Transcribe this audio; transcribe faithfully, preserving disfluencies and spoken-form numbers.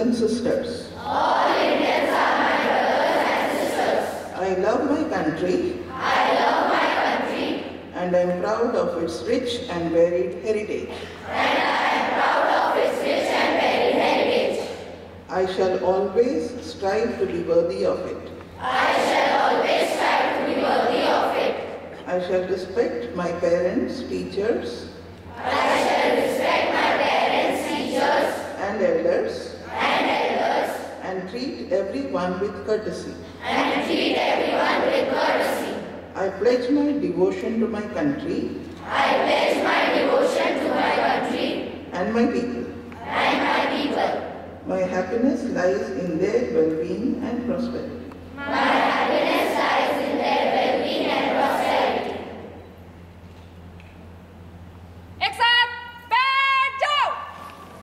and sisters. All Indians are my brothers and sisters. I love my country. I love my country. And I am proud of its rich and varied heritage. And I am proud of its rich and varied heritage. I shall always strive to be worthy of it. I shall always strive to be worthy of it. I shall respect my parents, teachers, I shall respect my parents, teachers, and elders, and elders, and treat everyone with courtesy. and treat everyone with courtesy. I pledge my devotion to my country I pledge my devotion to my country and my people. and my people. My happiness lies in their well-being and prosperity. My